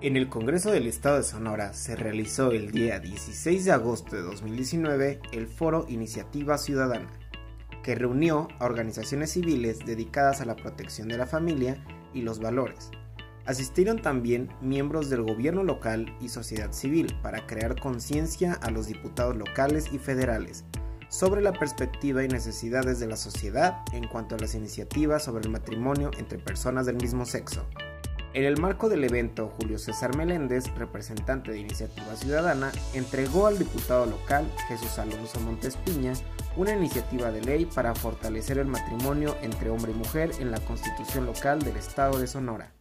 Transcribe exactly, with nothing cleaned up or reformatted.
En el Congreso del Estado de Sonora se realizó el día dieciséis de agosto de dos mil diecinueve el Foro Iniciativa Ciudadana, que reunió a organizaciones civiles dedicadas a la protección de la familia y los valores. Asistieron también miembros del gobierno local y sociedad civil para crear conciencia a los diputados locales y federales sobre la perspectiva y necesidades de la sociedad en cuanto a las iniciativas sobre el matrimonio entre personas del mismo sexo. En el marco del evento, Julio César Meléndez, representante de Iniciativa Ciudadana, entregó al diputado local Jesús Alonso Montes Piña una iniciativa de ley para fortalecer el matrimonio entre hombre y mujer en la Constitución local del Estado de Sonora.